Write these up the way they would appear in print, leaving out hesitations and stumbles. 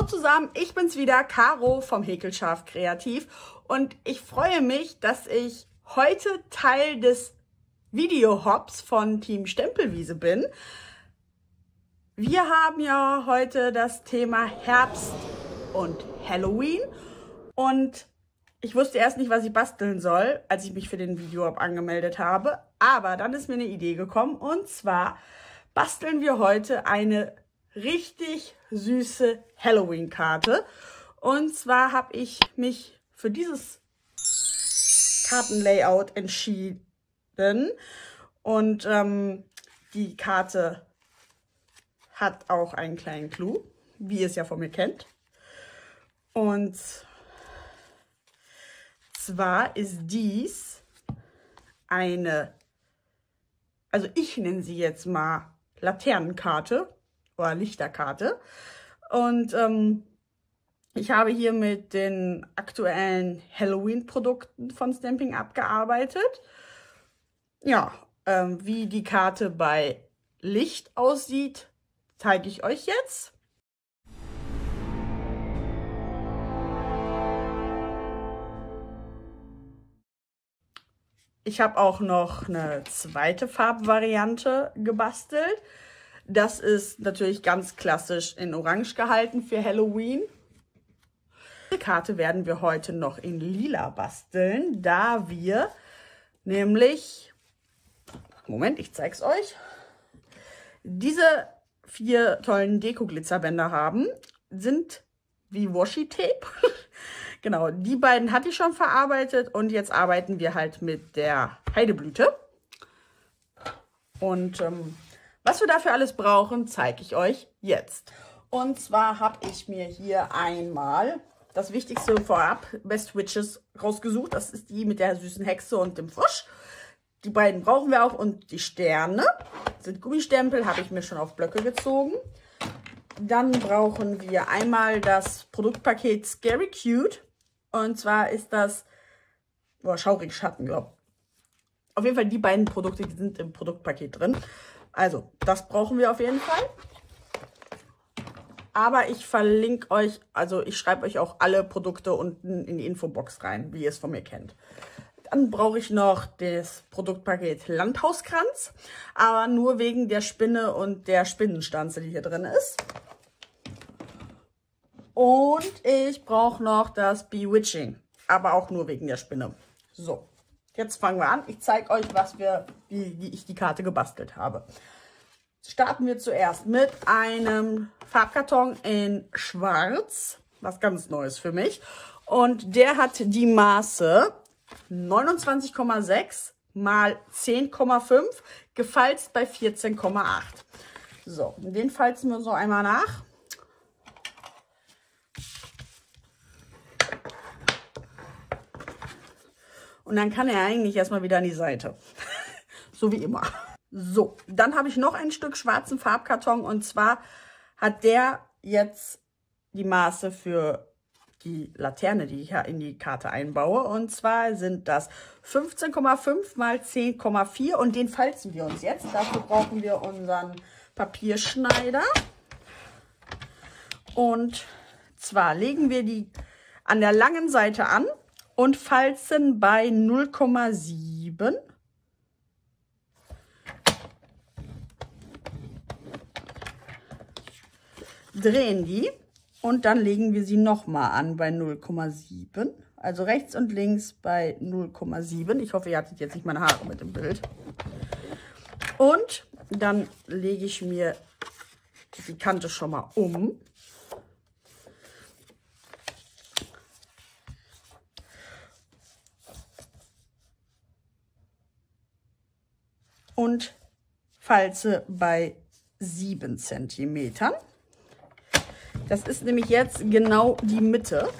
zusammen, ich bin's wieder, Caro vom Häkelscharf Kreativ und ich freue mich, dass ich heute Teil des Video-Hops von Team Stempelwiese bin. Wir haben ja heute das Thema Herbst und Halloween und ich wusste erst nicht, was ich basteln soll, als ich mich für den Video-Hop angemeldet habe, aber dann ist mir eine Idee gekommen und zwar basteln wir heute eine richtig süße Halloween-Karte. Und zwar habe ich mich für dieses Kartenlayout entschieden. Und die Karte hat auch einen kleinen Clou, wie ihr es ja von mir kennt. Und zwar ist dies eine, also ich nenne sie jetzt mal Laternenkarte oder Lichterkarte. Und ich habe hier mit den aktuellen Halloween-Produkten von Stampin' Up gearbeitet. Ja, wie die Karte bei Licht aussieht, zeige ich euch jetzt. Ich habe auch noch eine zweite Farbvariante gebastelt. Das ist natürlich ganz klassisch in Orange gehalten für Halloween. Die Karte werden wir heute noch in Lila basteln, da wir nämlich, Moment, ich zeige es euch, diese 4 tollen Deko-Glitzerbänder haben, sind wie Washi-Tape. Genau, die beiden hatte ich schon verarbeitet und jetzt arbeiten wir halt mit der Heideblüte. Und was wir dafür alles brauchen, zeige ich euch jetzt. Und zwar habe ich mir hier einmal das Wichtigste vorab, Best Witches, rausgesucht. Das ist die mit der süßen Hexe und dem Frosch. Die beiden brauchen wir auch. Und die Sterne sind Gummistempel, habe ich mir schon auf Blöcke gezogen. Dann brauchen wir einmal das Produktpaket Scary Cute. Und zwar ist das Schaurig Schatten, glaube ich. Auf jeden Fall die beiden Produkte, die sind im Produktpaket drin. Also, das brauchen wir auf jeden Fall. Aber ich verlinke euch, also ich schreibe euch auch alle Produkte unten in die Infobox rein, wie ihr es von mir kennt. Dann brauche ich noch das Produktpaket Landhauskranz, aber nur wegen der Spinne und der Spinnenstanze, die hier drin ist. Und ich brauche noch das Bewitching, aber auch nur wegen der Spinne. So. Jetzt fangen wir an. Ich zeige euch, wie ich die Karte gebastelt habe. Starten wir zuerst mit einem Farbkarton in Schwarz, was ganz Neues für mich. Und der hat die Maße 29,6 mal 10,5, gefalzt bei 14,8. So, den falzen wir so einmal nach. Und dann kann er eigentlich erstmal wieder an die Seite. So wie immer. So, dann habe ich noch ein Stück schwarzen Farbkarton. Und zwar hat der jetzt die Maße für die Laterne, die ich in die Karte einbaue. Und zwar sind das 15,5 mal 10,4. Und den falzen wir uns jetzt. Dafür brauchen wir unseren Papierschneider. Und zwar legen wir die an der langen Seite an und falzen bei 0,7. Drehen die und dann legen wir sie nochmal an bei 0,7. Also rechts und links bei 0,7. Ich hoffe, ihr hattet jetzt nicht meine Haare mit im Bild. Und dann lege ich mir die Kante schon mal um. Und falze bei 7 cm. Das ist nämlich jetzt genau die Mitte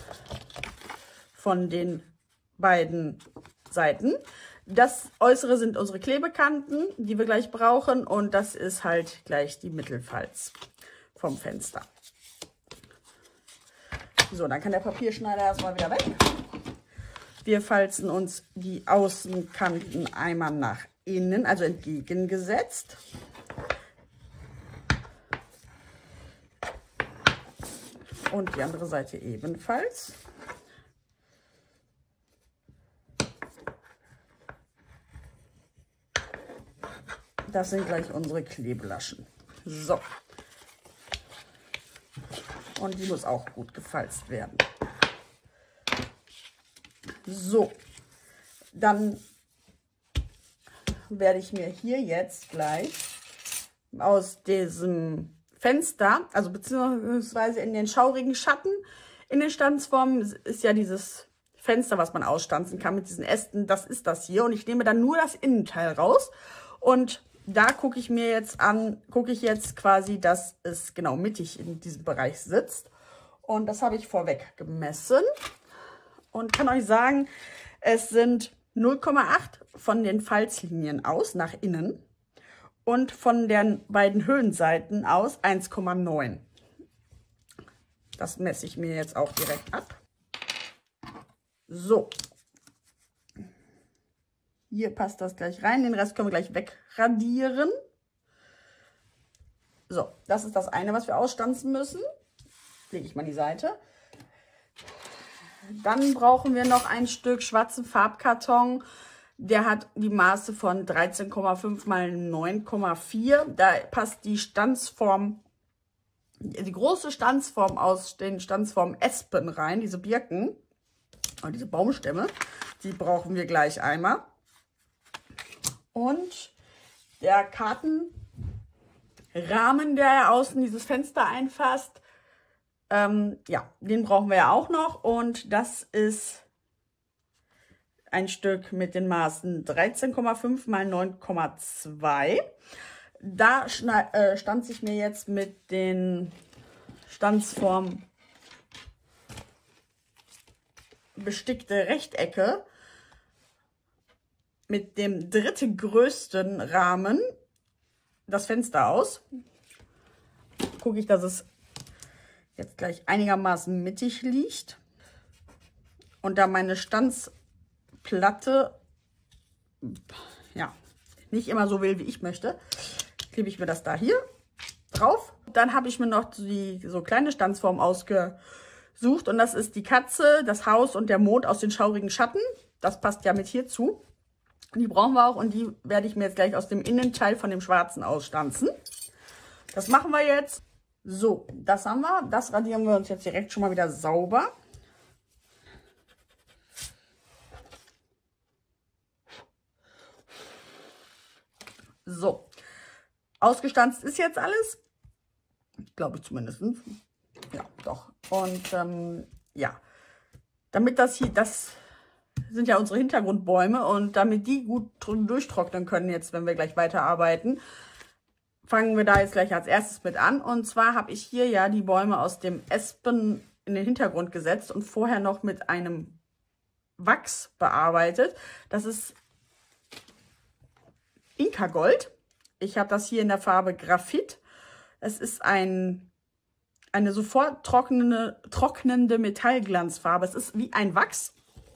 von den beiden Seiten. Das Äußere sind unsere Klebekanten, die wir gleich brauchen. Und das ist halt gleich die Mittelfalz vom Fenster. So, dann kann der Papierschneider erstmal wieder weg. Wir falzen uns die Außenkanten einmal nach innen, also entgegengesetzt. Und die andere Seite ebenfalls. Das sind gleich unsere Klebelaschen. So. Und die muss auch gut gefalzt werden. So. Dann werde ich mir hier jetzt gleich aus diesem Fenster, also beziehungsweise in den schaurigen Schatten, in den Stanzformen ist ja dieses Fenster, was man ausstanzen kann mit diesen Ästen, das ist das hier. Und ich nehme dann nur das Innenteil raus und da gucke ich mir jetzt an, quasi, dass es genau mittig in diesem Bereich sitzt. Und das habe ich vorweg gemessen und kann euch sagen, es sind 0,8 von den Falzlinien aus nach innen und von den beiden Höhenseiten aus 1,9. Das messe ich mir jetzt auch direkt ab. So. Hier passt das gleich rein. Den Rest können wir gleich wegradieren. So, das ist das eine, was wir ausstanzen müssen. Lege ich mal an die Seite. Dann brauchen wir noch ein Stück schwarzen Farbkarton. Der hat die Maße von 13,5 mal 9,4. Da passt die Stanzform, die große Stanzform aus den Stanzformen Espen rein, diese Birken, oder diese Baumstämme. Die brauchen wir gleich einmal. Und der Kartenrahmen, der ja außen dieses Fenster einfasst, ja, den brauchen wir ja auch noch. Und das ist ein Stück mit den Maßen 13,5 mal 9,2. Da stanze ich mir jetzt mit den Stanzformen bestickte Rechtecke mit dem drittgrößten Rahmen das Fenster aus. Gucke ich, dass es jetzt gleich einigermaßen mittig liegt. Und da meine Stanzplatte ja nicht immer so will, wie ich möchte, klebe ich mir das da hier drauf. Dann habe ich mir noch die so kleine Stanzform ausgesucht. Und das ist die Katze, das Haus und der Mond aus den schaurigen Schatten. Das passt ja mit hierzu. Die brauchen wir auch und die werde ich mir jetzt gleich aus dem Innenteil von dem Schwarzen ausstanzen. Das machen wir jetzt. So, das haben wir. Das radieren wir uns jetzt direkt schon mal wieder sauber. So, ausgestanzt ist jetzt alles. Glaube ich zumindest. Ja, doch. Und ja, damit das hier, das sind ja unsere Hintergrundbäume und damit die gut durchtrocknen können jetzt, wenn wir gleich weiterarbeiten, fangen wir da jetzt gleich als erstes mit an. Und zwar habe ich hier ja die Bäume aus dem Espen in den Hintergrund gesetzt und vorher noch mit einem Wachs bearbeitet. Das ist Inka-Gold. Ich habe das hier in der Farbe Graphit. Es ist eine sofort trocknende Metallglanzfarbe. Es ist wie ein Wachs.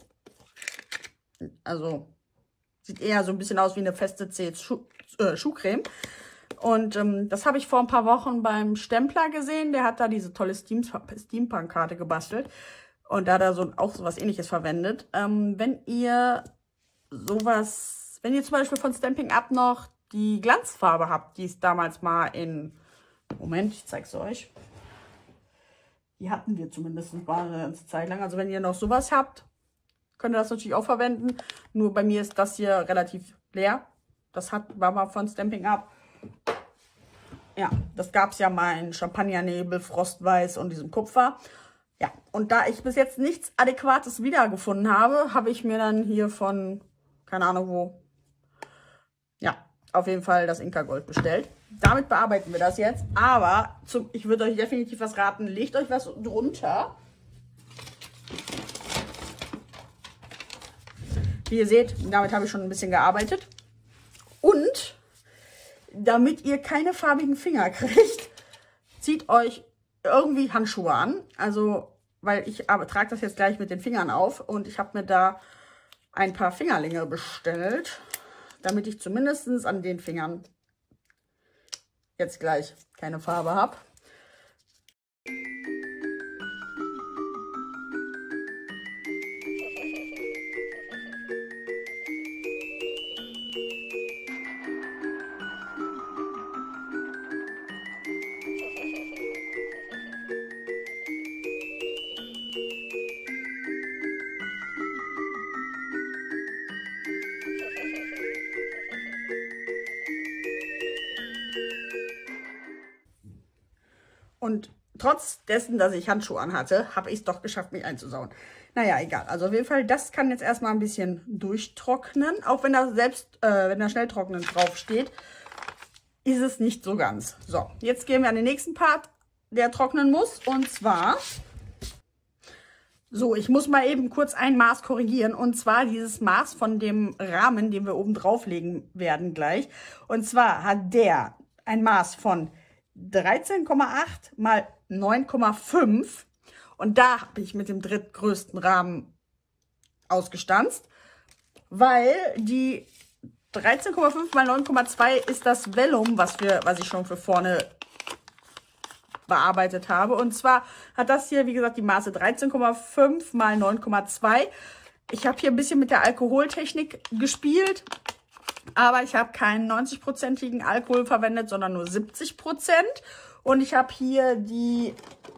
Also sieht eher so ein bisschen aus wie eine feste Schuhcreme. Und das habe ich vor ein paar Wochen beim Stempler gesehen. Der hat da diese tolle Steampunk-Karte gebastelt. Und da hat er auch sowas Ähnliches verwendet. Wenn ihr zum Beispiel von Stampin' Up noch die Glanzfarbe habt, die es damals mal in... Moment, ich zeige es euch. Die hatten wir zumindest eine Zeit lang. Also wenn ihr noch sowas habt, könnt ihr das natürlich auch verwenden. Nur bei mir ist das hier relativ leer. Das war mal von Stampin' Up. Ja, das gab es ja mal in Champagnernebel, Frostweiß und diesem Kupfer. Ja, und da ich bis jetzt nichts Adäquates wiedergefunden habe, habe ich mir dann hier von, keine Ahnung wo, ja, auf jeden Fall das Inka-Gold bestellt. Damit bearbeiten wir das jetzt. Aber ich würde euch definitiv was raten, legt euch was drunter. Wie ihr seht, damit habe ich schon ein bisschen gearbeitet. Und damit ihr keine farbigen Finger kriegt, zieht euch irgendwie Handschuhe an. Also, weil ich trage das jetzt gleich mit den Fingern auf. Und ich habe mir da ein paar Fingerlinge bestellt, damit ich zumindest an den Fingern jetzt gleich keine Farbe habe. Und trotz dessen, dass ich Handschuhe anhatte, habe ich es doch geschafft, mich einzusauen. Naja, egal. Also auf jeden Fall, das kann jetzt erstmal ein bisschen durchtrocknen. Auch wenn da wenn da Schnelltrocknen draufsteht, ist es nicht so ganz. So, jetzt gehen wir an den nächsten Part, der trocknen muss. Und zwar, so, ich muss mal eben kurz ein Maß korrigieren. Und zwar dieses Maß von dem Rahmen, den wir oben drauflegen werden gleich. Und zwar hat der ein Maß von 13,8 mal 9,5. Und da habe ich mit dem drittgrößten Rahmen ausgestanzt, weil die 13,5 mal 9,2 ist das Vellum, was ich schon für vorne bearbeitet habe. Und zwar hat das hier, wie gesagt, die Maße 13,5 mal 9,2. Ich habe hier ein bisschen mit der Alkoholtechnik gespielt, aber ich habe keinen 90-prozentigen Alkohol verwendet, sondern nur 70%. Und ich habe hier die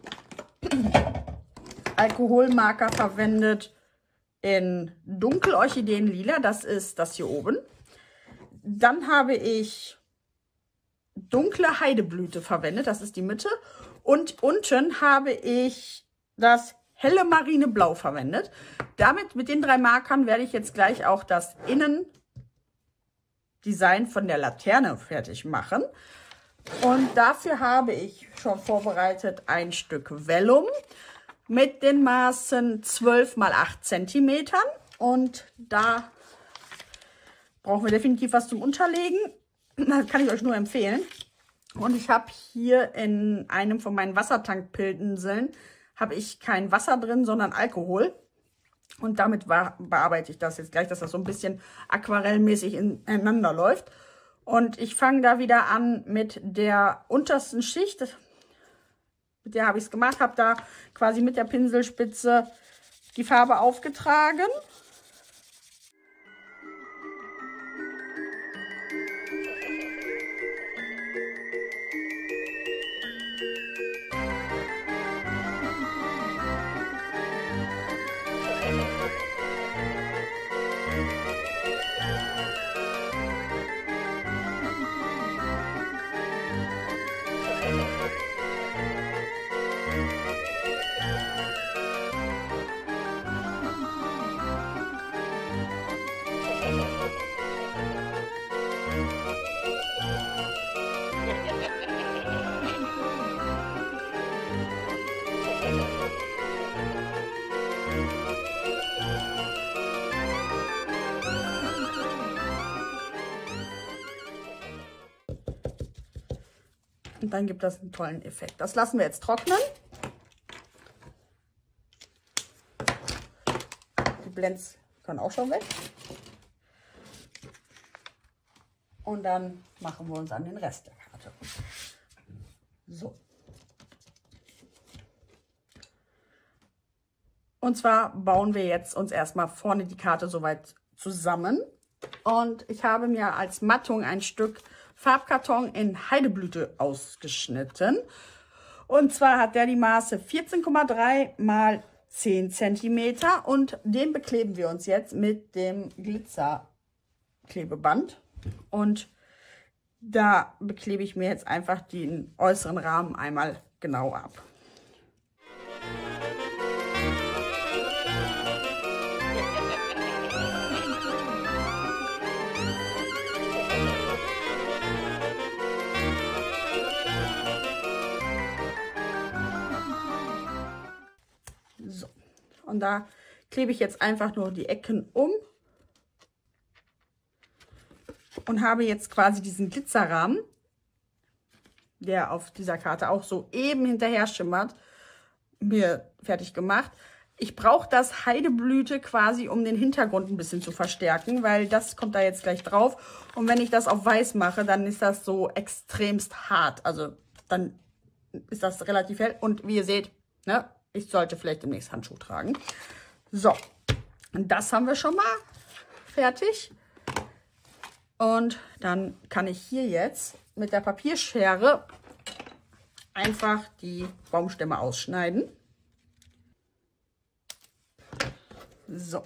Alkoholmarker verwendet in Dunkel Orchideenlila, das ist das hier oben. Dann habe ich dunkle Heideblüte verwendet, das ist die Mitte. Und unten habe ich das helle Marineblau verwendet. Mit den 3 Markern werde ich jetzt gleich auch das Innendesign von der Laterne fertig machen. Und dafür habe ich schon vorbereitet ein Stück Vellum mit den Maßen 12 mal 8 cm. Und da brauchen wir definitiv was zum Unterlegen. Das kann ich euch nur empfehlen. Und ich habe hier in einem von meinen Wassertankpilzinseln habe ich kein Wasser drin, sondern Alkohol. Und damit bearbeite ich das jetzt gleich, dass das so ein bisschen aquarellmäßig ineinander läuft. Und ich fange da wieder an mit der untersten Schicht. Mit der habe ich es gemacht, habe da quasi mit der Pinselspitze die Farbe aufgetragen. Und dann gibt das einen tollen Effekt. Das lassen wir jetzt trocknen. Die Blends können auch schon weg. Und dann machen wir uns an den Rest der Karte. So. Und zwar bauen wir jetzt uns erstmal vorne die Karte soweit zusammen. Und ich habe mir als Mattung ein Stück Farbkarton in Heideblüte ausgeschnitten. Und zwar hat der die Maße 14,3 mal 10 cm. Und den bekleben wir uns jetzt mit dem Glitzerklebeband. Und da beklebe ich mir jetzt einfach den äußeren Rahmen einmal genau ab. So, und da klebe ich jetzt einfach nur die Ecken um und habe jetzt quasi diesen Glitzerrahmen, der auf dieser Karte auch so eben hinterher schimmert, mir fertig gemacht. Ich brauche das Heideblüte quasi, um den Hintergrund ein bisschen zu verstärken, weil das kommt da jetzt gleich drauf. Und wenn ich das auf weiß mache, dann ist das so extremst hart. Also dann ist das relativ hell. Und wie ihr seht, ne, ich sollte vielleicht demnächst Handschuhe tragen. So, und das haben wir schon mal fertig. Und dann kann ich hier jetzt mit der Papierschere einfach die Baumstämme ausschneiden. So.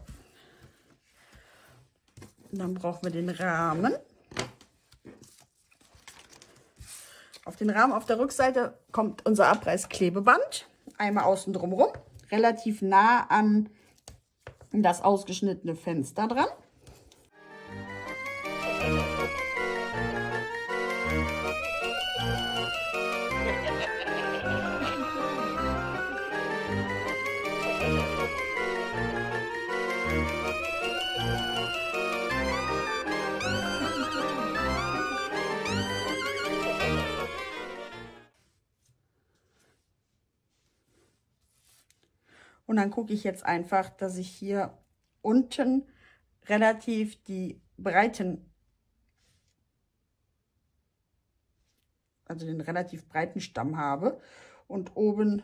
Und dann brauchen wir den Rahmen. Auf den Rahmen auf der Rückseite kommt unser Abreißklebeband. Einmal außen drumherum, relativ nah an das ausgeschnittene Fenster dran. Und dann gucke ich jetzt einfach, dass ich hier unten relativ die breiten, also den relativ breiten Stamm habe und oben,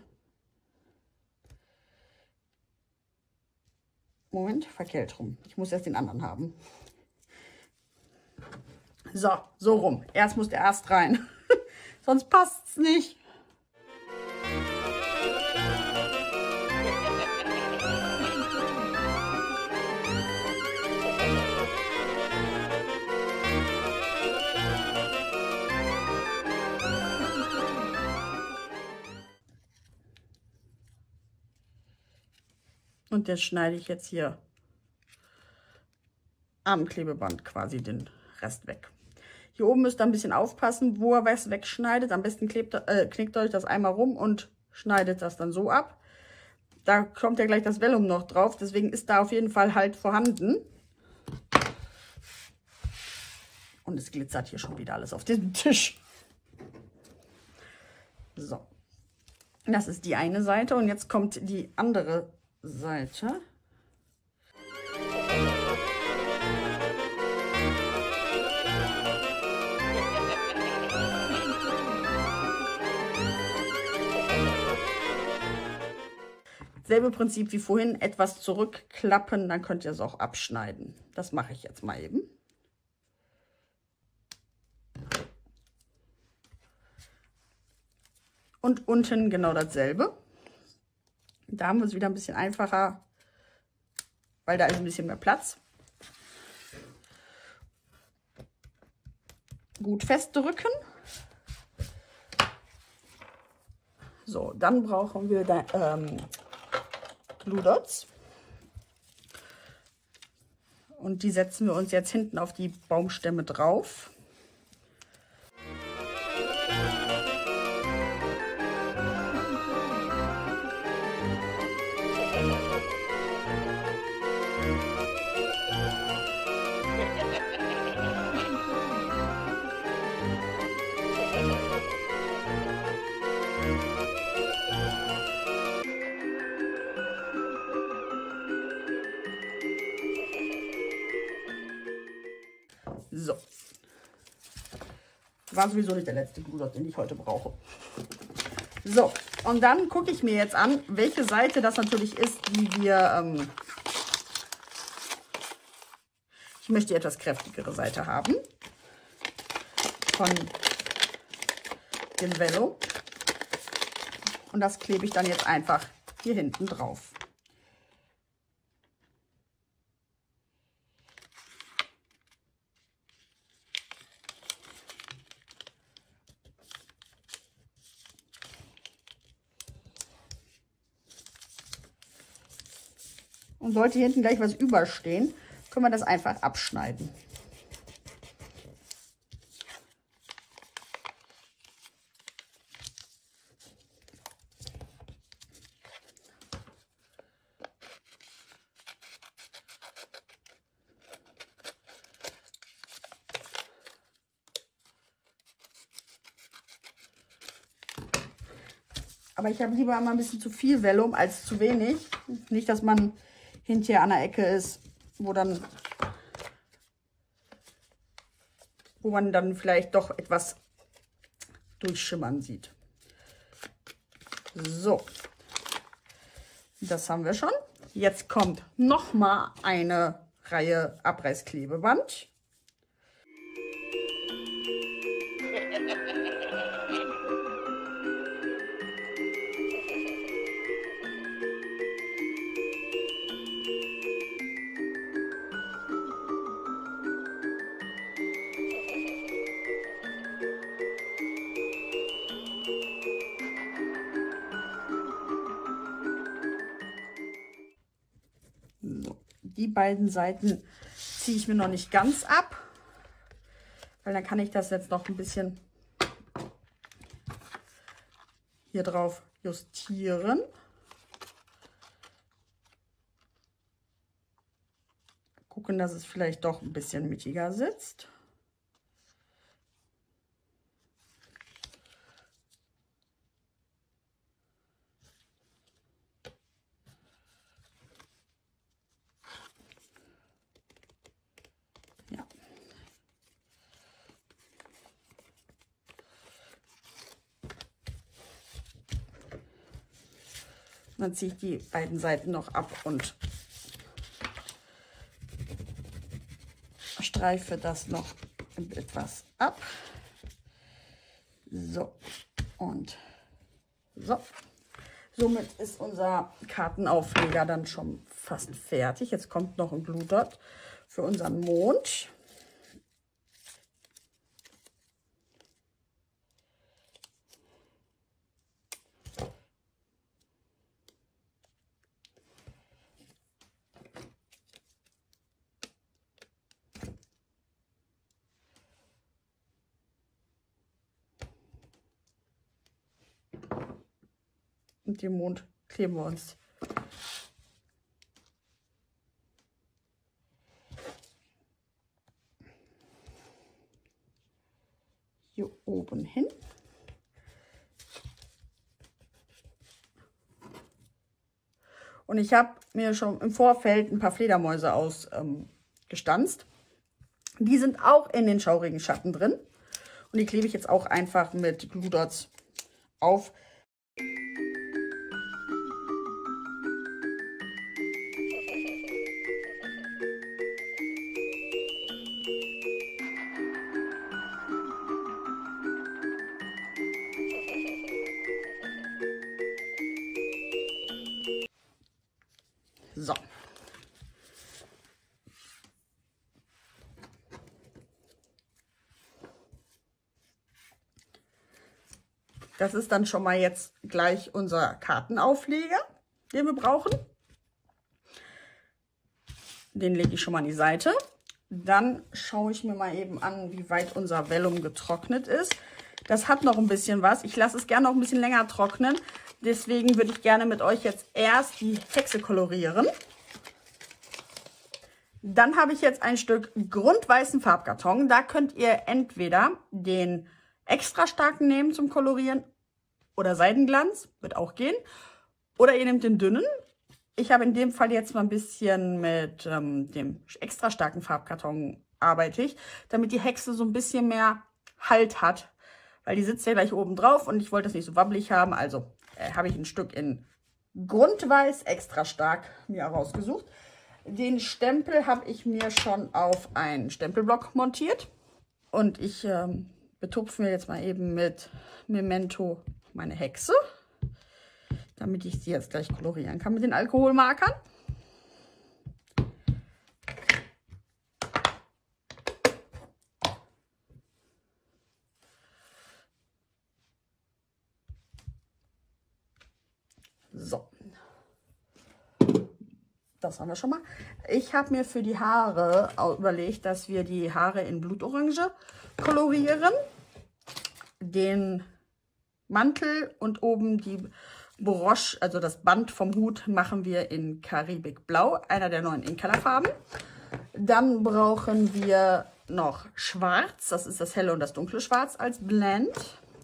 Moment, verkehrt rum. Ich muss erst den anderen haben. So rum. Erst muss der Ast rein. Sonst passt es nicht. Und das schneide ich jetzt hier am Klebeband quasi den Rest weg. Hier oben müsst ihr ein bisschen aufpassen, wo ihr was wegschneidet. Am besten knickt euch das einmal rum und schneidet das dann so ab. Da kommt ja gleich das Vellum noch drauf, deswegen ist da auf jeden Fall halt vorhanden. Und es glitzert hier schon wieder alles auf diesem Tisch. So, das ist die eine Seite und jetzt kommt die andere Seite. Selbe Prinzip wie vorhin, etwas zurückklappen, dann könnt ihr es auch abschneiden. Das mache ich jetzt mal eben. Und unten genau dasselbe. Da haben wir es wieder ein bisschen einfacher, weil da ist ein bisschen mehr Platz. Gut festdrücken. So, dann brauchen wir da, Glue Dots. Und die setzen wir uns jetzt hinten auf die Baumstämme drauf. So. War sowieso nicht der letzte Glue Dot, den ich heute brauche. So, und dann gucke ich mir jetzt an, welche Seite das natürlich ist, die wir... ich möchte die etwas kräftigere Seite haben. Von dem Vellum. Und das klebe ich dann jetzt einfach hier hinten drauf. Und sollte hier hinten gleich was überstehen, können wir das einfach abschneiden. Aber ich habe lieber immer ein bisschen zu viel Vellum als zu wenig. Nicht, dass man hinterher an der Ecke ist, wo man dann vielleicht doch etwas durchschimmern sieht. So, das haben wir schon. Jetzt kommt noch mal eine Reihe Abreißklebeband. die beiden Seiten ziehe ich mir noch nicht ganz ab, weil dann kann ich das jetzt noch ein bisschen hier drauf justieren. Gucken, dass es vielleicht doch ein bisschen mittiger sitzt. Ja. Dann ziehe ich die beiden Seiten noch ab und streife das noch etwas ab. So und so. Somit ist unser Kartenaufleger dann schon fast fertig. Jetzt kommt noch ein Blue Dot für unseren Mond. Und den Mond kleben wir uns hier oben hin. Und ich habe mir schon im Vorfeld ein paar Fledermäuse ausgestanzt. Die sind auch in den schaurigen Schatten drin. Und die klebe ich jetzt auch einfach mit Glue Dots auf. So. Das ist dann schon mal jetzt gleich unser Kartenaufleger, den wir brauchen. Den lege ich schon mal an die Seite. Dann schaue ich mir mal eben an, wie weit unser Vellum getrocknet ist. Das hat noch ein bisschen was. Ich lasse es gerne noch ein bisschen länger trocknen. Deswegen würde ich gerne mit euch jetzt erst die Hexe kolorieren. Dann habe ich jetzt ein Stück grundweißen Farbkarton. Da könnt ihr entweder den extra starken nehmen zum Kolorieren oder Seidenglanz, wird auch gehen. Oder ihr nehmt den dünnen. Ich habe in dem Fall jetzt mal ein bisschen mit dem extra starken Farbkarton arbeite ich, damit die Hexe so ein bisschen mehr Halt hat. Weil die sitzt ja gleich oben drauf und ich wollte das nicht so wabbelig haben. Also habe ich ein Stück in Grundweiß extra stark mir rausgesucht. Den Stempel habe ich mir schon auf einen Stempelblock montiert. Und ich betupfe mir jetzt mal eben mit Memento meine Hexe, damit ich sie jetzt gleich kolorieren kann mit den Alkoholmarkern. So, das haben wir schon mal. Ich habe mir für die Haare überlegt, dass wir die Haare in Blutorange kolorieren. Den Mantel und oben die Broche, also das Band vom Hut, machen wir in Karibikblau, einer der neuen Inkala-Farben. Dann brauchen wir noch Schwarz, das ist das helle und das dunkle Schwarz als Blend.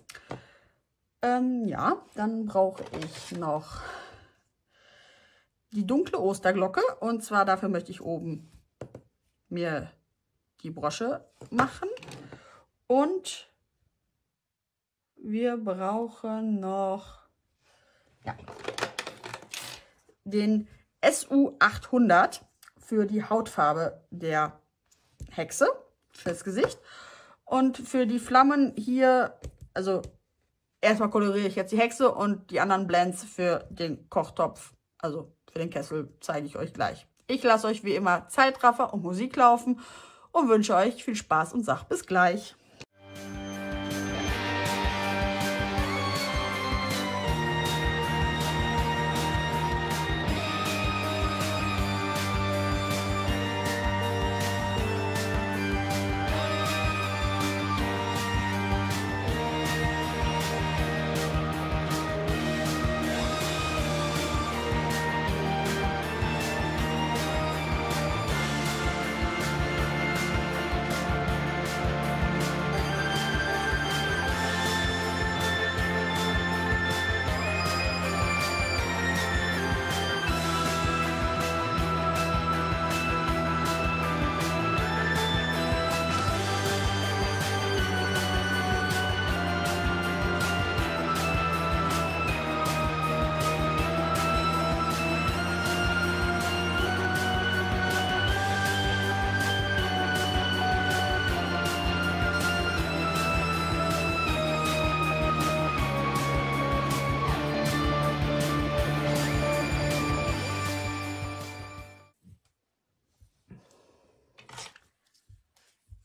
Ja, dann brauche ich noch die dunkle Osterglocke. Und zwar dafür möchte ich oben mir die Brosche machen. Und wir brauchen noch den SU 800 für die Hautfarbe der Hexe, fürs Gesicht. Und für die Flammen hier, also erstmal koloriere ich jetzt die Hexe und die anderen Blends für den Kochtopf, also für den Kessel, zeige ich euch gleich. Ich lasse euch wie immer Zeitraffer und Musik laufen und wünsche euch viel Spaß und sage bis gleich.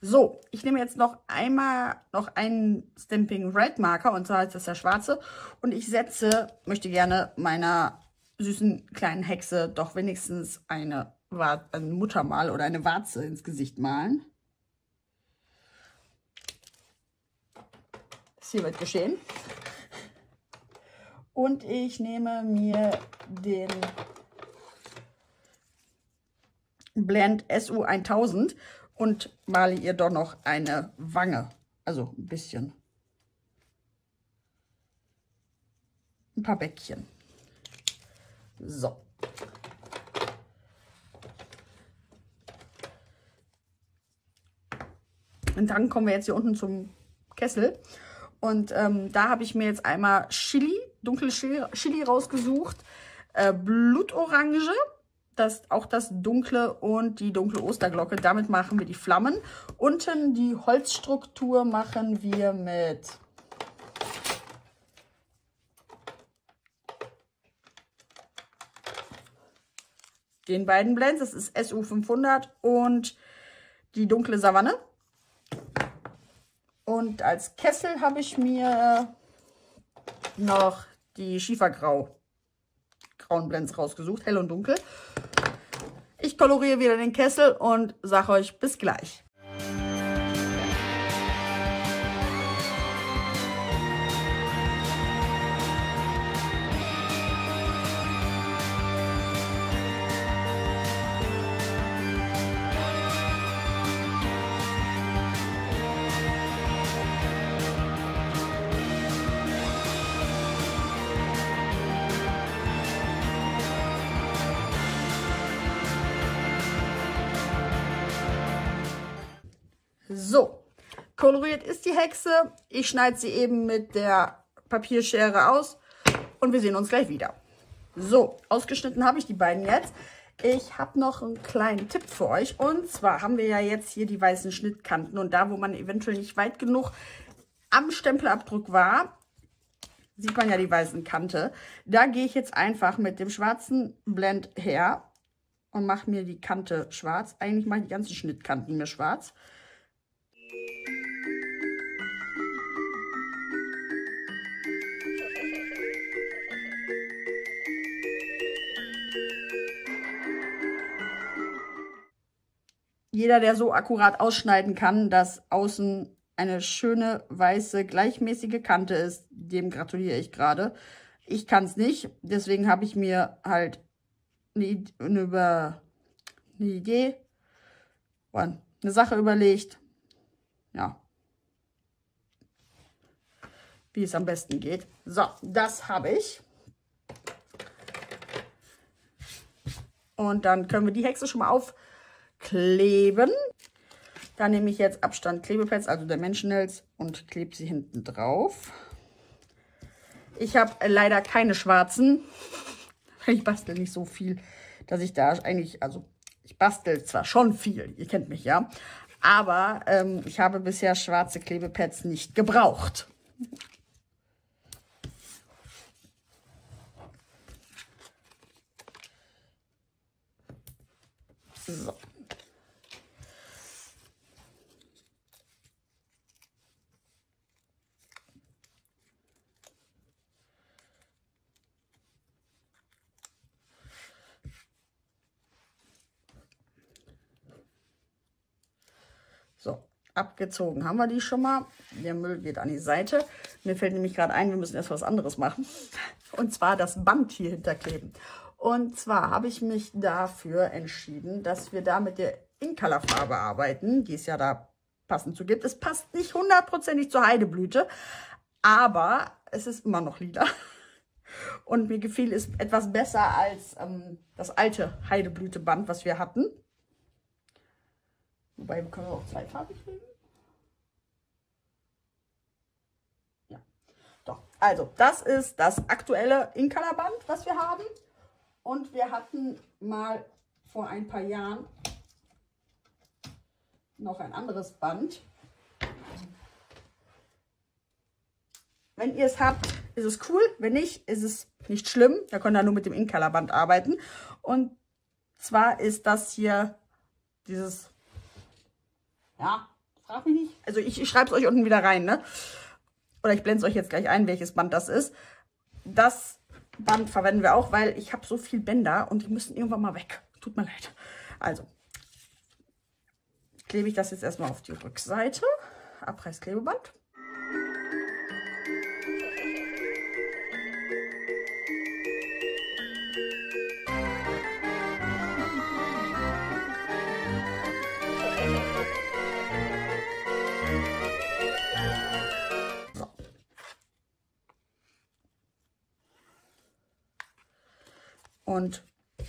So, ich nehme jetzt noch einmal einen Stamping Red Marker, und zwar ist das der schwarze. Und ich möchte gerne meiner süßen kleinen Hexe doch wenigstens ein Muttermal oder eine Warze ins Gesicht malen. Das hier wird geschehen. Und ich nehme mir den Blend SU 1000 und male ihr doch noch eine Wange. Also ein bisschen. Ein paar Bäckchen. So. Und dann kommen wir jetzt hier unten zum Kessel. Und da habe ich mir jetzt einmal dunkle Chili rausgesucht. Blutorange, auch das dunkle und die dunkle Osterglocke. Damit machen wir die Flammen. Unten die Holzstruktur machen wir mit den beiden Blends. Das ist SU 500 und die dunkle Savanne. Und als Kessel habe ich mir noch die Schiefergrauen Blends rausgesucht, hell und dunkel. Ich koloriere wieder den Kessel und sage euch bis gleich. So, koloriert ist die Hexe. Ich schneide sie eben mit der Papierschere aus und wir sehen uns gleich wieder. So, ausgeschnitten habe ich die beiden jetzt. Ich habe noch einen kleinen Tipp für euch. Und zwar haben wir ja jetzt hier die weißen Schnittkanten. Und da, wo man eventuell nicht weit genug am Stempelabdruck war, sieht man ja die weißen Kante. Da gehe ich jetzt einfach mit dem schwarzen Blend her und mache mir die Kante schwarz. Eigentlich mache ich die ganzen Schnittkanten mir schwarz. Jeder, der so akkurat ausschneiden kann, dass außen eine schöne, weiße, gleichmäßige Kante ist, dem gratuliere ich gerade. Ich kann es nicht, deswegen habe ich mir halt eine Sache überlegt, ja, wie es am besten geht. So, das habe ich. Und dann können wir die Hexe schon mal aufkleben. Da nehme ich jetzt Abstand Klebepads, also Dimensionals, und klebe sie hinten drauf. Ich habe leider keine schwarzen. Ich bastel nicht so viel, dass ich da eigentlich, also ich bastel zwar schon viel, ihr kennt mich ja, aber ich habe bisher schwarze Klebepads nicht gebraucht. So. So, abgezogen haben wir die schon mal. Der Müll geht an die Seite. Mir fällt nämlich gerade ein, wir müssen erst was anderes machen. Und zwar das Band hier hinterkleben. Und zwar habe ich mich dafür entschieden, dass wir da mit der Incolor-Farbe arbeiten, die es ja da passend zu gibt. Es passt nicht hundertprozentig zur Heideblüte, aber es ist immer noch lila. Und mir gefiel es etwas besser als das alte Heideblüte-Band, was wir hatten. Wobei, können wir auch zweifarbig nehmen? Ja, doch. Also, das ist das aktuelle Incolor-Band, was wir haben. Und wir hatten mal vor ein paar Jahren noch ein anderes Band. Wenn ihr es habt, ist es cool. Wenn nicht, ist es nicht schlimm. Da könnt ihr nur mit dem Incolor-Band arbeiten. Und zwar ist das hier dieses, ja, frag mich nicht. Also ich schreibe es euch unten wieder rein, ne? Oder ich blende es euch jetzt gleich ein, welches Band das ist. Das Band verwenden wir auch, weil ich habe so viel Bänder und die müssen irgendwann mal weg. Tut mir leid. Also klebe ich das jetzt erstmal auf die Rückseite. Abreißklebeband. So. Und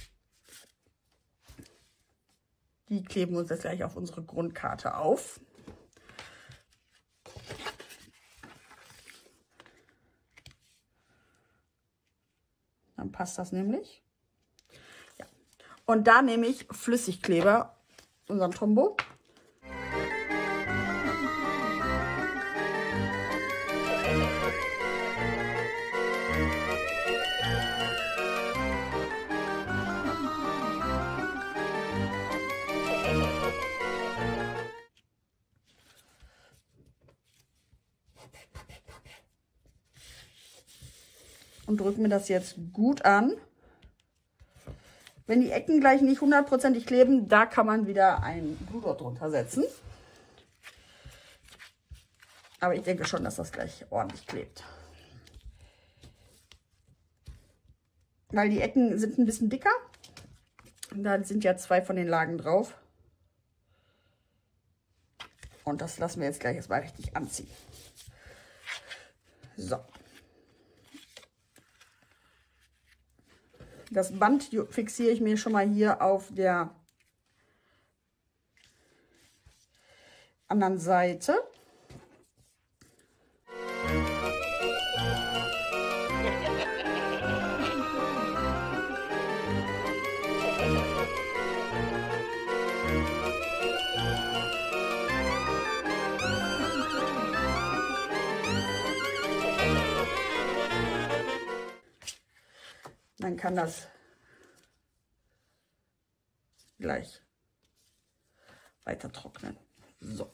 die kleben wir uns jetzt gleich auf unsere Grundkarte auf. Dann passt das nämlich. Ja. Und da nehme ich Flüssigkleber, unseren Tombow. Und drücke mir das jetzt gut an. Wenn die Ecken gleich nicht hundertprozentig kleben, da kann man wieder ein Glue drunter setzen. Aber ich denke schon, dass das gleich ordentlich klebt. Weil die Ecken sind ein bisschen dicker. Und da sind ja 2 von den Lagen drauf. Und das lassen wir jetzt gleich erstmal richtig anziehen. So. Das Band fixiere ich mir schon mal hier auf der anderen Seite. Dann kann das gleich weiter trocknen. So.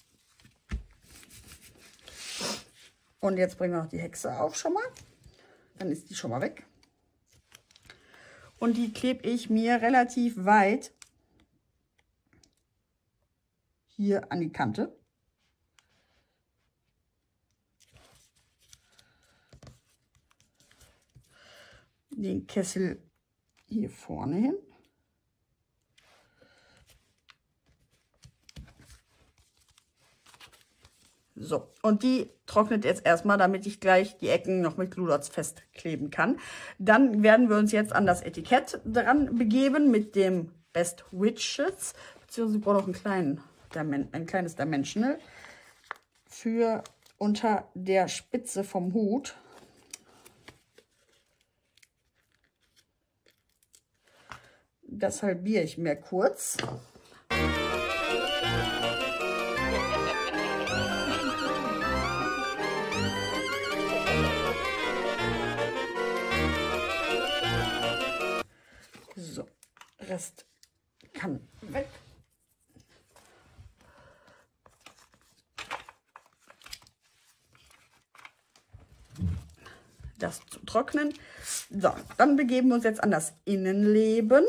Und jetzt bringen wir noch die Hexe auf schon mal. Dann ist die schon mal weg. Und die klebe ich mir relativ weit hier an die Kante. Den Kessel hier vorne hin. So, und die trocknet jetzt erstmal, damit ich gleich die Ecken noch mit Glue Dots festkleben kann. Dann werden wir uns jetzt an das Etikett dran begeben mit dem Best Witches, beziehungsweise ich brauche noch ein kleines Dimensional für unter der Spitze vom Hut. Das halbiere ich mir kurz. So, Rest kann weg. Das zu trocknen. So, dann begeben wir uns jetzt an das Innenleben.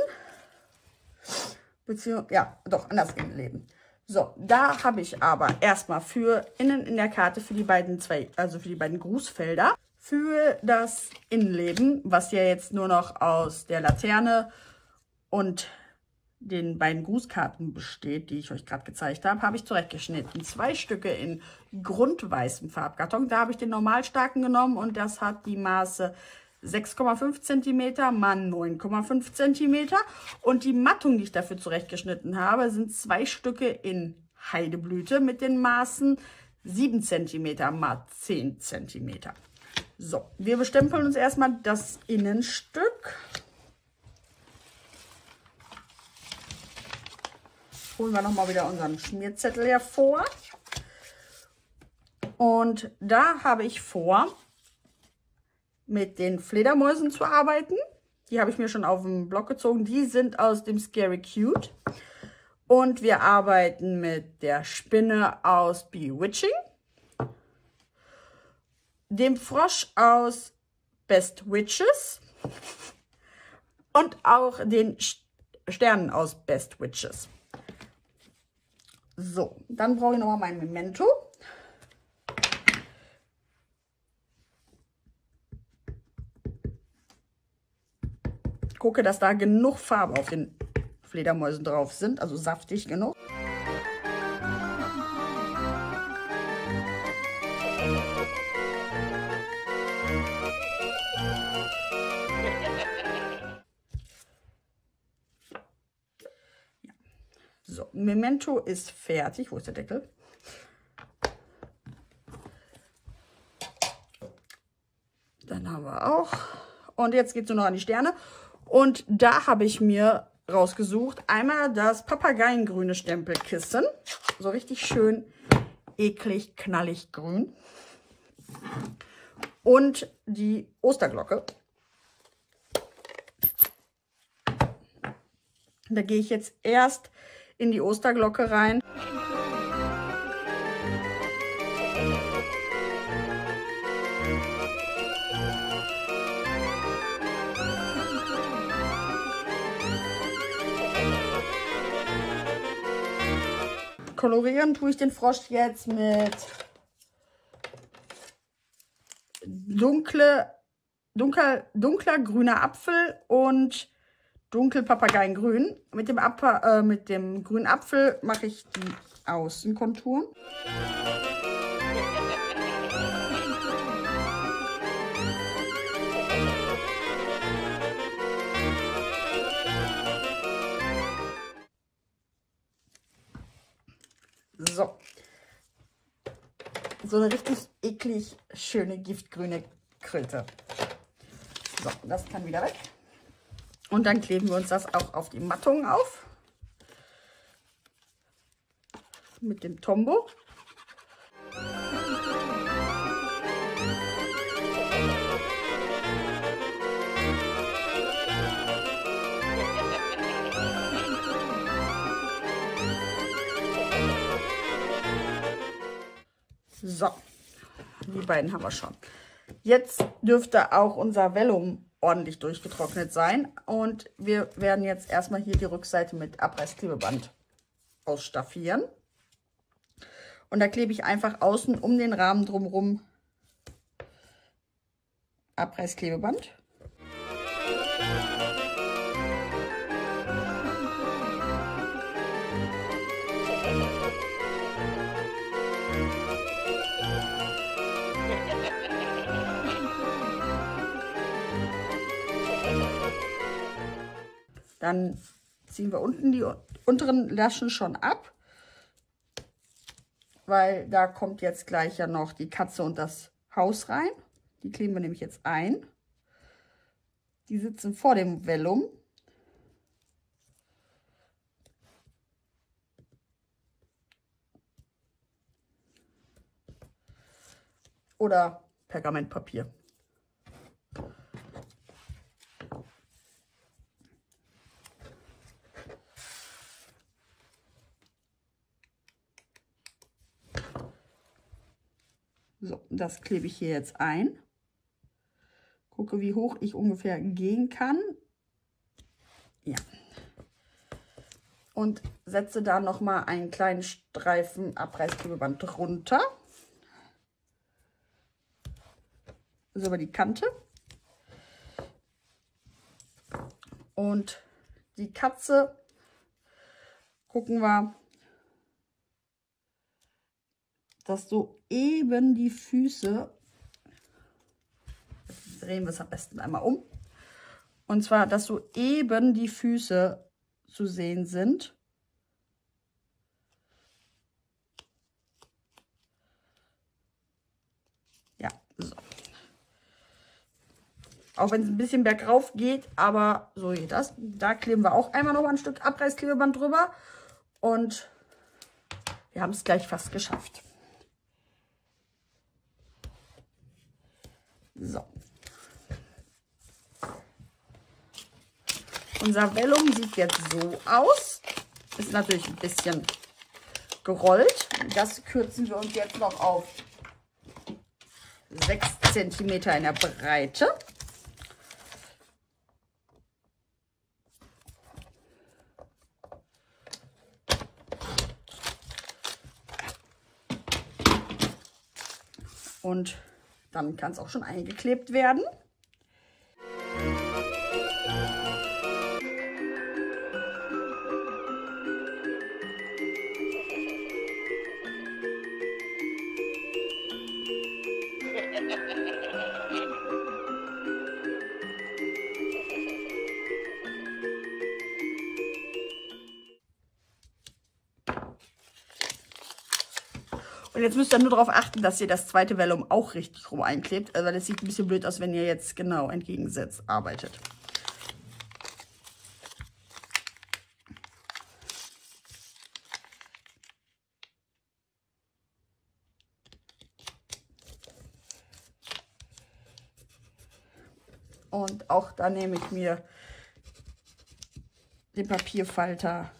Ja, doch, an das Innenleben. So, da habe ich aber erstmal für innen in der Karte für die beiden Grußfelder, für das Innenleben, was ja jetzt nur noch aus der Laterne und den beiden Grußkarten besteht, die ich euch gerade gezeigt habe, habe ich zurechtgeschnitten. 2 Stücke in grundweißem Farbkarton. Da habe ich den normalstarken genommen und das hat die Maße 6,5 cm mal 9,5 cm. Und die Mattung, die ich dafür zurechtgeschnitten habe, sind 2 Stücke in Heideblüte mit den Maßen 7 cm mal 10 cm. So, wir bestempeln uns erstmal das Innenstück. Holen wir nochmal wieder unseren Schmierzettel hervor. Und da habe ich vor, mit den Fledermäusen zu arbeiten. Die habe ich mir schon auf den Block gezogen. Die sind aus dem Scary Cute. Und wir arbeiten mit der Spinne aus Bewitching, dem Frosch aus Best Witches und auch den Sternen aus Best Witches. So, dann brauche ich noch mal mein Memento. Gucke, dass da genug Farbe auf den Fledermäusen drauf sind, also saftig genug. Ja. So, Memento ist fertig. Wo ist der Deckel? Dann haben wir auch. Und jetzt geht es nur noch an die Sterne. Und da habe ich mir rausgesucht, einmal das papageiengrüne Stempelkissen. So richtig schön eklig, knallig grün. Und die Osterglocke. Da gehe ich jetzt erst in die Osterglocke rein. Kolorieren tue ich den Frosch jetzt mit dunkler grüner Apfel und dunkel Papageiengrün. Mit dem grünen Apfel mache ich die Außenkonturen. So eine richtig eklig schöne giftgrüne Kröte. So, das kann wieder weg. Und dann kleben wir uns das auch auf die Mattung auf. Mit dem Tombow. So, die beiden haben wir schon. Jetzt dürfte auch unser Vellum ordentlich durchgetrocknet sein. Und wir werden jetzt erstmal hier die Rückseite mit Abreißklebeband ausstaffieren. Und da klebe ich einfach außen um den Rahmen drumherum Abreißklebeband. Dann ziehen wir unten die unteren Laschen schon ab, weil da kommt jetzt gleich ja noch die Katze und das Haus rein. Die kleben wir nämlich jetzt ein. Die sitzen vor dem Vellum. Oder Pergamentpapier. So, das klebe ich hier jetzt ein. Gucke, wie hoch ich ungefähr gehen kann. Ja. Und setze da noch mal einen kleinen Streifen Abreißklebeband drunter. So über die Kante. Und die Katze gucken wir, dass so eben die Füße, jetzt drehen wir es am besten einmal um, und zwar, dass so eben die Füße zu sehen sind. Ja, so. Auch wenn es ein bisschen bergauf geht, aber so geht das. Da kleben wir auch einmal noch ein Stück Abreißklebeband drüber und wir haben es gleich fast geschafft. So. Unser Vellum sieht jetzt so aus. Ist natürlich ein bisschen gerollt. Das kürzen wir uns jetzt noch auf 6 cm in der Breite. Und dann kann es auch schon eingeklebt werden. Und jetzt müsst ihr nur darauf achten, dass ihr das zweite Vellum auch richtig rum einklebt, weil es sieht ein bisschen blöd aus, wenn ihr jetzt genau entgegengesetzt arbeitet. Und auch da nehme ich mir den Papierfalter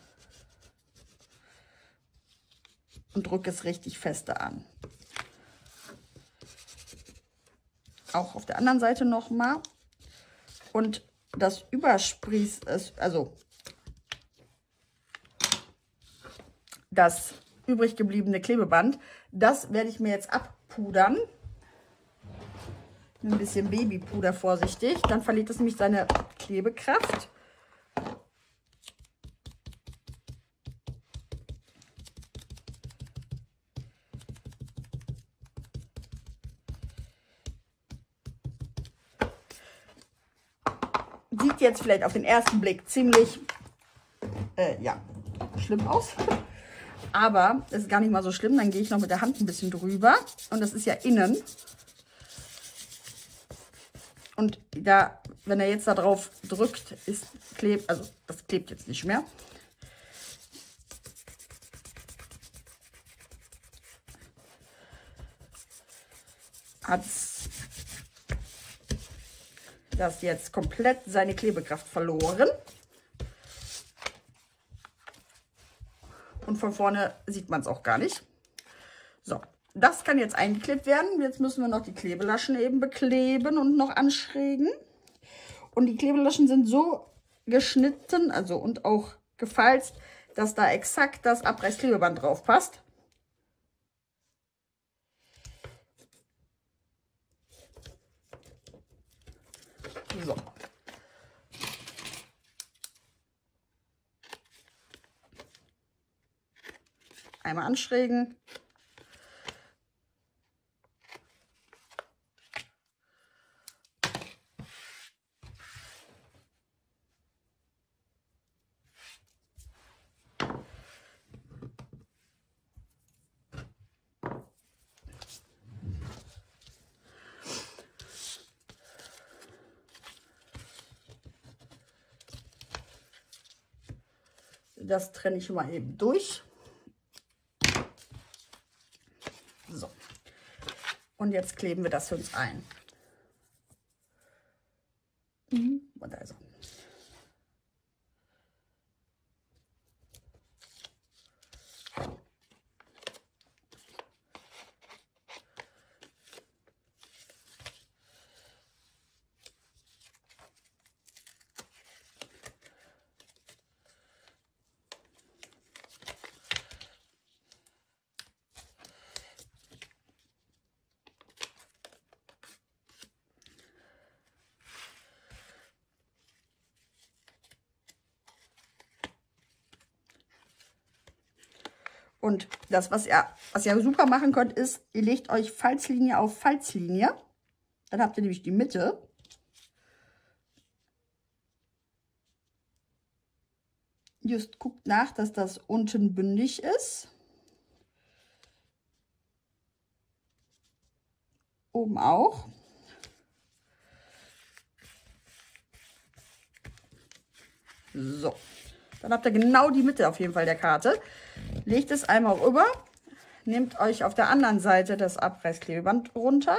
und drücke es richtig feste an. Auch auf der anderen Seite nochmal. Und das Übersprieß ist, also das übrig gebliebene Klebeband, das werde ich mir jetzt abpudern. Ein bisschen Babypuder vorsichtig, dann verliert es nämlich seine Klebekraft. Sieht jetzt vielleicht auf den ersten Blick ziemlich ja, schlimm aus. Aber es ist gar nicht mal so schlimm. Dann gehe ich noch mit der Hand ein bisschen drüber. Und das ist ja innen. Und da, wenn er jetzt da drauf drückt, also das klebt jetzt nicht mehr. Hat das jetzt komplett seine Klebekraft verloren. Und von vorne sieht man es auch gar nicht. So, das kann jetzt eingeklebt werden. Jetzt müssen wir noch die Klebelaschen eben bekleben und noch anschrägen. Und die Klebelaschen sind so geschnitten, also und auch gefalzt, dass da exakt das Abreißklebeband drauf passt. So. Einmal anschrägen. Das trenne ich mal eben durch. So. Und jetzt kleben wir das für uns ein. Und da ist er. Und das, was ihr super machen könnt, ist, ihr legt euch Falzlinie auf Falzlinie. Dann habt ihr nämlich die Mitte. Just guckt nach, dass das unten bündig ist. Oben auch. So. Dann habt ihr genau die Mitte auf jeden Fall der Karte. Legt es einmal rüber. Nehmt euch auf der anderen Seite das Abreißklebeband runter.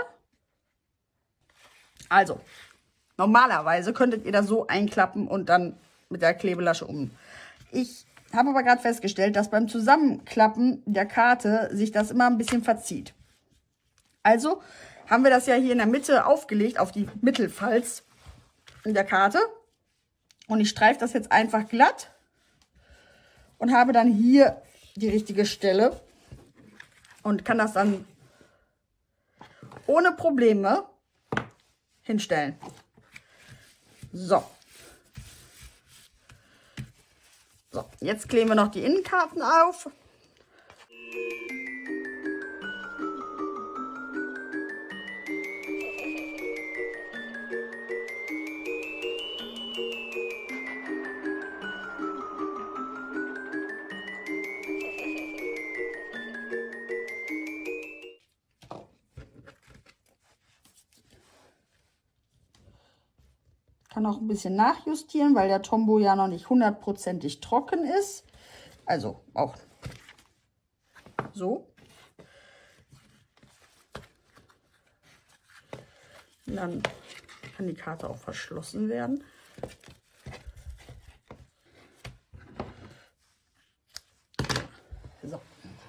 Also, normalerweise könntet ihr das so einklappen und dann mit der Klebelasche um. Ich habe aber gerade festgestellt, dass beim Zusammenklappen der Karte sich das immer ein bisschen verzieht. Also haben wir das ja hier in der Mitte aufgelegt, auf die Mittelfalz in der Karte. Und ich streife das jetzt einfach glatt und habe dann hier die richtige Stelle und kann das dann ohne Probleme hinstellen. So. So, jetzt kleben wir noch die Innenkarten auf. Kann auch ein bisschen nachjustieren, weil der Tombow ja noch nicht 100%ig trocken ist. Also auch so. Und dann kann die Karte auch verschlossen werden. So.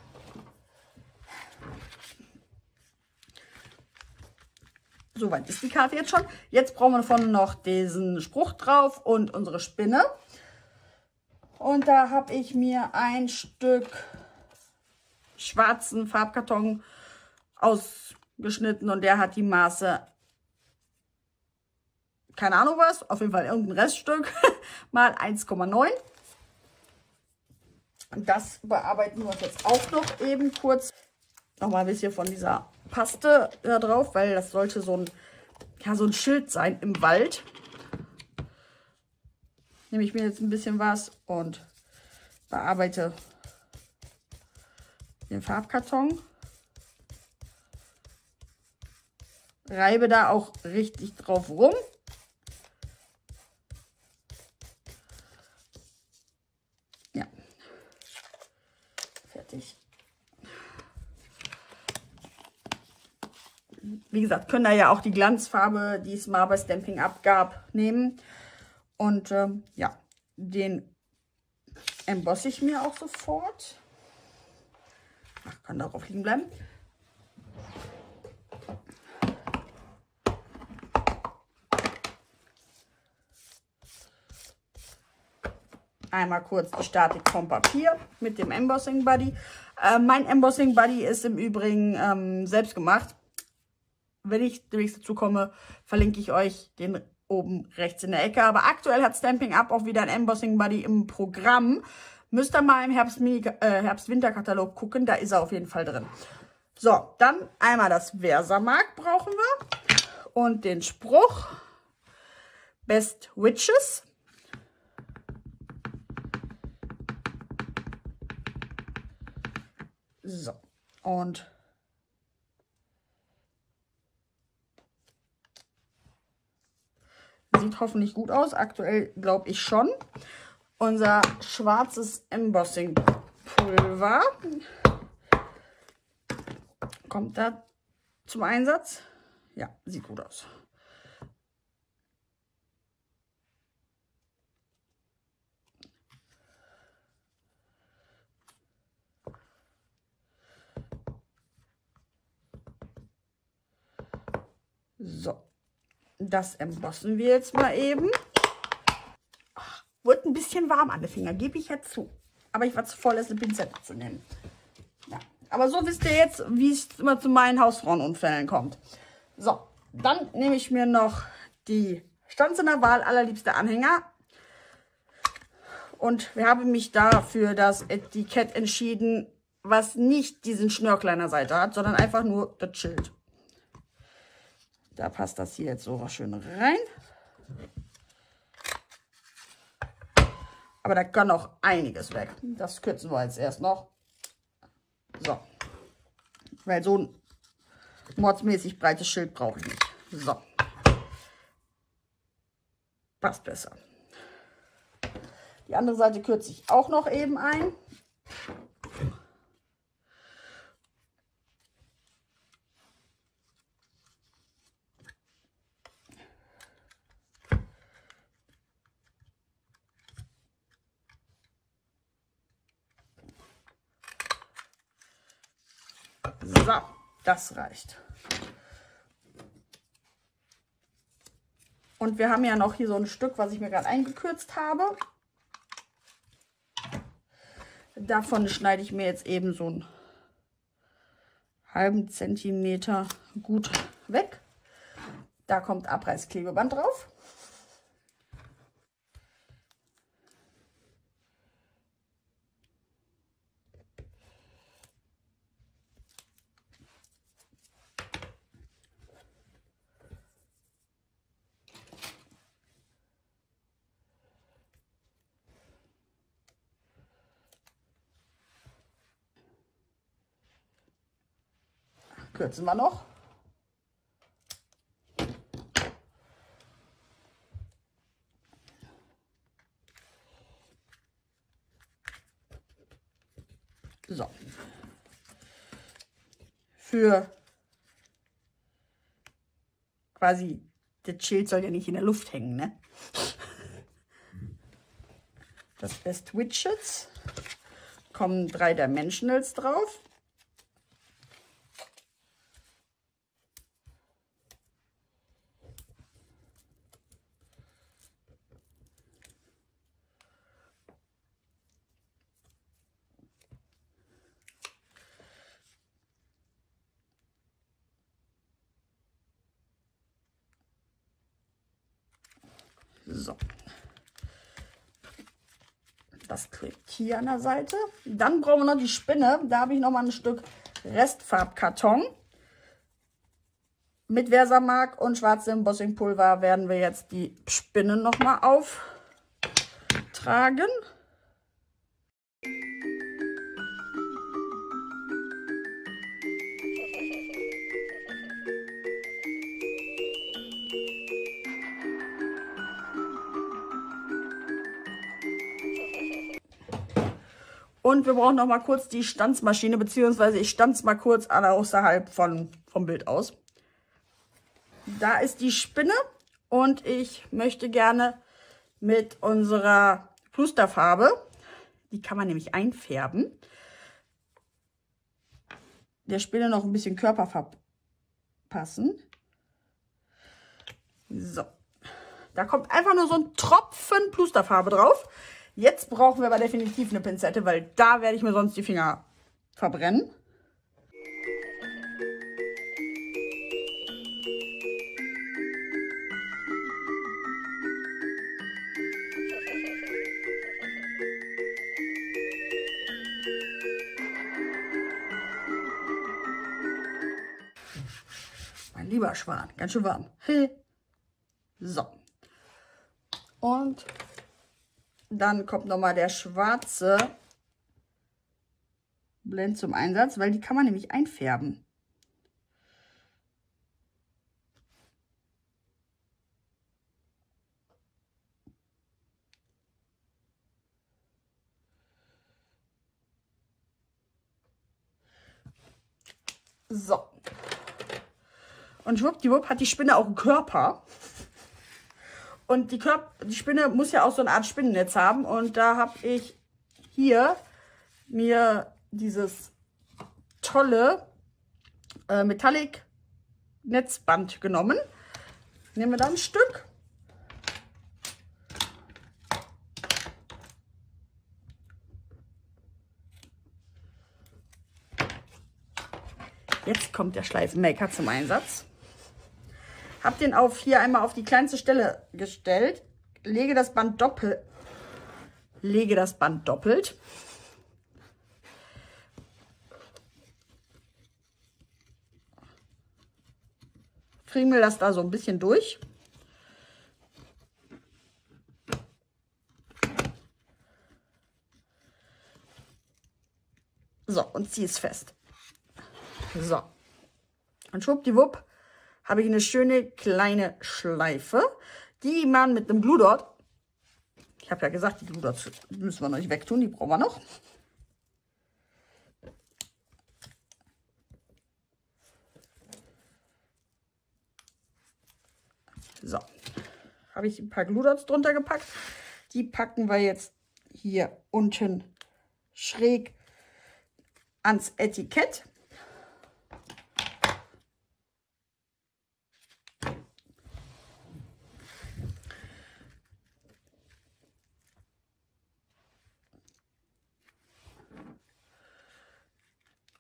Soweit ist die Karte jetzt schon. Jetzt brauchen wir vorne noch diesen Spruch drauf und unsere Spinne. Und da habe ich mir ein Stück schwarzen Farbkarton ausgeschnitten und der hat die Maße, keine Ahnung was, auf jeden Fall irgendein Reststück, mal 1,9. Und das bearbeiten wir uns jetzt auch noch eben kurz. Nochmal ein bisschen von dieser Paste da drauf, weil das sollte so ein, ja, so ein Schild sein im Wald. Nehme ich mir jetzt ein bisschen was und bearbeite den Farbkarton. Reibe da auch richtig drauf rum. Ja. Fertig. Wie gesagt, können da ja auch die Glanzfarbe, die es mal bei Stampin' Up gab, nehmen. Und ja, den embosse ich mir auch sofort. Ach, kann darauf liegen bleiben. Einmal kurz die Statik vom Papier mit dem Embossing Buddy. Mein Embossing Buddy ist im Übrigen selbst gemacht. Wenn ich demnächst dazu komme, verlinke ich euch den oben rechts in der Ecke. Aber aktuell hat Stampin' Up auch wieder ein Embossing Buddy im Programm. Müsst ihr mal im Herbst-Winter-Katalog gucken, da ist er auf jeden Fall drin. So, dann einmal das Versamark brauchen wir und den Spruch Best Witches. So, und sieht hoffentlich gut aus. Aktuell glaube ich schon. Unser schwarzes Embossing-Pulver kommt da zum Einsatz. Ja, sieht gut aus. So, das embossen wir jetzt mal eben. Ach, wurde ein bisschen warm an den Finger, gebe ich jetzt zu. Aber ich war zu voll, es eine Pinzette zu nehmen. Ja, aber so wisst ihr jetzt, wie es immer zu meinen Hausfrauenunfällen kommt. So, dann nehme ich mir noch die Stanzener Wahl allerliebste Anhänger. Und wir haben mich da für das Etikett entschieden, was nicht diesen Schnörkel an der Seite hat, sondern einfach nur das Schild. Da passt das hier jetzt so schön rein. Aber da kann auch einiges weg. Das kürzen wir jetzt erst noch. So. Weil so ein mordsmäßig breites Schild brauche ich nicht. So. Passt besser. Die andere Seite kürze ich auch noch eben ein. So, das reicht. Und wir haben ja noch hier so ein Stück, was ich mir gerade eingekürzt habe. Davon schneide ich mir jetzt eben so einen halben Zentimeter gut weg. Da kommt Abreißklebeband drauf. Kürzen wir noch. So. Für quasi, das Schild soll ja nicht in der Luft hängen, ne? Das ist Widgets. Kommen 3 Dimensionals drauf. So. Das klebt hier an der Seite. Dann brauchen wir noch die Spinne. Da habe ich noch mal ein Stück Restfarbkarton. Mit Versamark und schwarzem Embossingpulver werden wir jetzt die Spinne noch mal auftragen. Und wir brauchen noch mal kurz die Stanzmaschine, beziehungsweise ich stanze mal kurz außerhalb vom Bild aus. Da ist die Spinne und ich möchte gerne mit unserer Flusterfarbe, die kann man nämlich einfärben, der Spinne noch ein bisschen Körperfarbe passen. So, da kommt einfach nur so ein Tropfen Flusterfarbe drauf. Jetzt brauchen wir aber definitiv eine Pinzette, weil da werde ich mir sonst die Finger verbrennen. Mein lieber Schwan, ganz schön warm. So. Und dann kommt nochmal der schwarze Blend zum Einsatz, weil die kann man nämlich einfärben. So. Und schwuppdiwupp hat die Spinne auch einen Körper. Und die Spinne muss ja auch so eine Art Spinnennetz haben. Und da habe ich hier mir dieses tolle Metallic Netzband genommen. Nehmen wir da ein Stück. Jetzt kommt der Schleifenmaker zum Einsatz. Habe den hier einmal auf die kleinste Stelle gestellt, lege das Band doppelt, friemel das da so ein bisschen durch. So, und ziehe es fest. So, und schwuppdiwupp habe ich eine schöne kleine Schleife, die man mit einem Glue Dot, ich habe ja gesagt, die Glue Dots müssen wir noch nicht wegtun, die brauchen wir noch. So, habe ich ein paar Glue Dots drunter gepackt. Die packen wir jetzt hier unten schräg ans Etikett.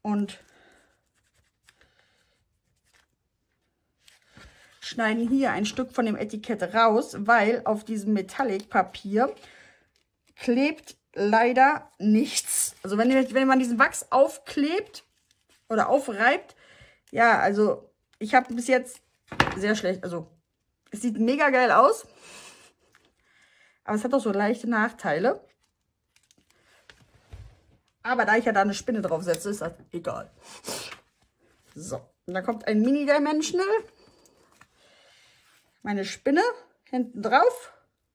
und schneiden hier ein Stück von dem Etikett raus, weil auf diesem Metallic-Papier klebt leider nichts. Also wenn man diesen Wachs aufklebt oder aufreibt, ja, also ich habe bis jetzt sehr schlecht, also es sieht mega geil aus, aber es hat auch so leichte Nachteile. Aber da ich ja da eine Spinne drauf setze, ist das egal. So, und dann kommt ein Mini-Dimensional. Meine Spinne hinten drauf.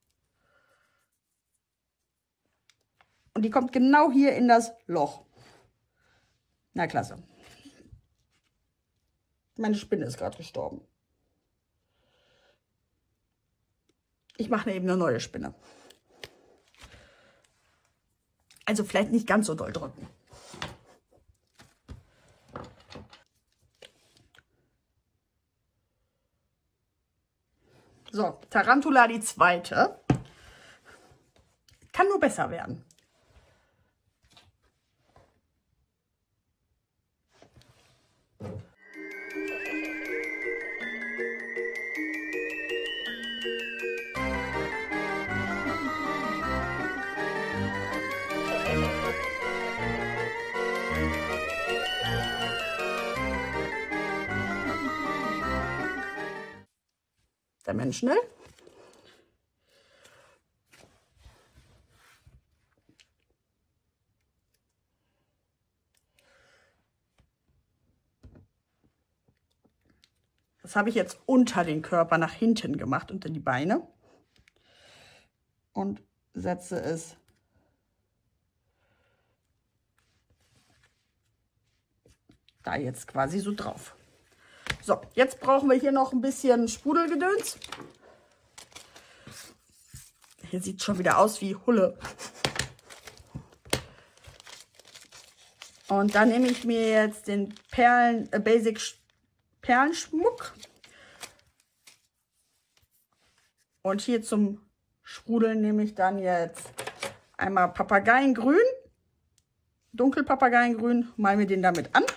Und die kommt genau hier in das Loch. Na klasse. Meine Spinne ist gerade gestorben. Ich mache eben eine neue Spinne. Also vielleicht nicht ganz so doll drücken. So, Tarantula die zweite. Kann nur besser werden. Dimensional. Das habe ich jetzt unter den Körper nach hinten gemacht, unter die Beine. Und setze es da jetzt quasi so drauf. So, jetzt brauchen wir hier noch ein bisschen Sprudelgedöns. Hier sieht es schon wieder aus wie Hulle. Und dann nehme ich mir jetzt den Basic Perlenschmuck. Und hier zum Sprudeln nehme ich dann jetzt einmal Papageiengrün, Dunkelpapageiengrün, male mir den damit an.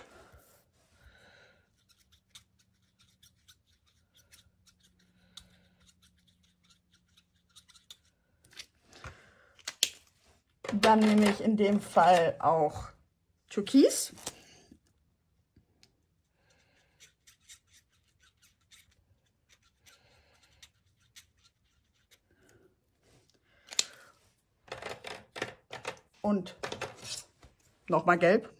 Dann nehme ich in dem Fall auch Türkis. Und nochmal Gelb.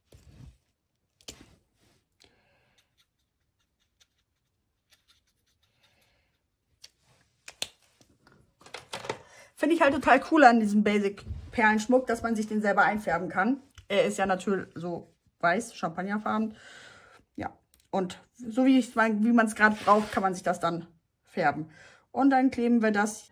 Finde ich halt total cool an diesem Basic Perlenschmuck, dass man sich den selber einfärben kann. Er ist ja natürlich so weiß, champagnerfarben. Ja, und so wie man es gerade braucht, kann man sich das dann färben. Und dann kleben wir das.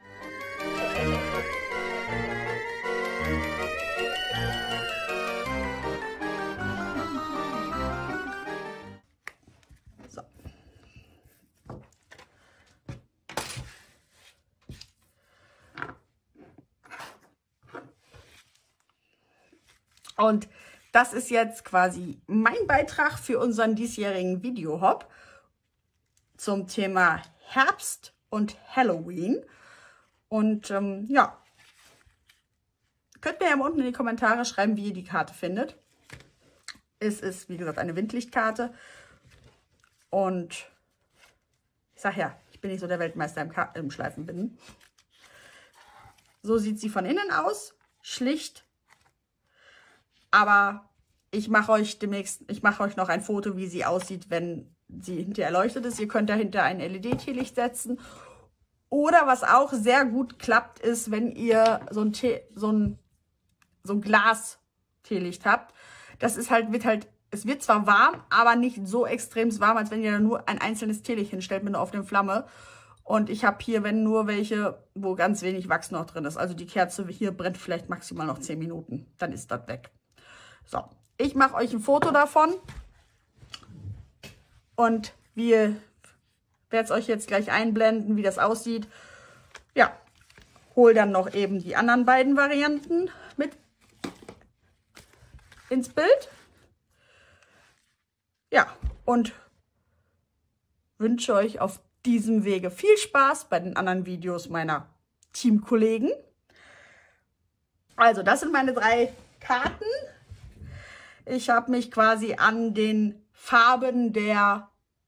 So. Und das ist jetzt quasi mein Beitrag für unseren diesjährigen Video-Hop zum Thema Herbst und Halloween. Und ja, könnt mir ja mal unten in die Kommentare schreiben, wie ihr die Karte findet. Es ist, wie gesagt, eine Windlichtkarte. Und ich sag ja, ich bin nicht so der Weltmeister im Schleifenbinden. So sieht sie von innen aus. Schlicht. Aber ich mache euch noch ein Foto, wie sie aussieht, wenn sie hinterher erleuchtet ist. Ihr könnt dahinter ein LED-Teelicht setzen. Oder was auch sehr gut klappt, ist, wenn ihr so ein Glas-Teelicht habt. Das ist halt, es wird zwar warm, aber nicht so extrem warm, als wenn ihr da nur ein einzelnes Teelicht hinstellt mit einer offenen Flamme. Und ich habe hier, wenn nur welche, wo ganz wenig Wachs noch drin ist. Also die Kerze hier brennt vielleicht maximal noch 10 Minuten. Dann ist das weg. So, ich mache euch ein Foto davon. Und wir werde es euch jetzt gleich einblenden, wie das aussieht. Ja, hol dann noch eben die anderen beiden Varianten mit ins Bild. Ja, und wünsche euch auf diesem Wege viel Spaß bei den anderen Videos meiner Teamkollegen. Also, das sind meine 3 Karten. Ich habe mich quasi an den Farben der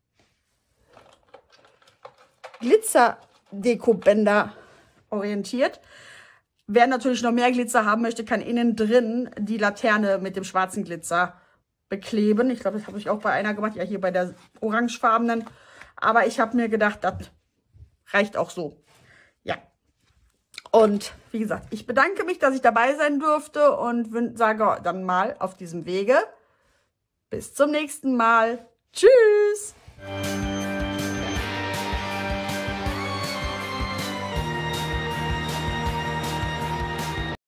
Glitzer-Dekobänder orientiert. Wer natürlich noch mehr Glitzer haben möchte, kann innen drin die Laterne mit dem schwarzen Glitzer bekleben. Ich glaube, das habe ich auch bei einer gemacht, ja hier bei der orangefarbenen. Aber ich habe mir gedacht, das reicht auch so. Ja. Und wie gesagt, ich bedanke mich, dass ich dabei sein durfte und sage dann mal auf diesem Wege bis zum nächsten Mal. Tschüss!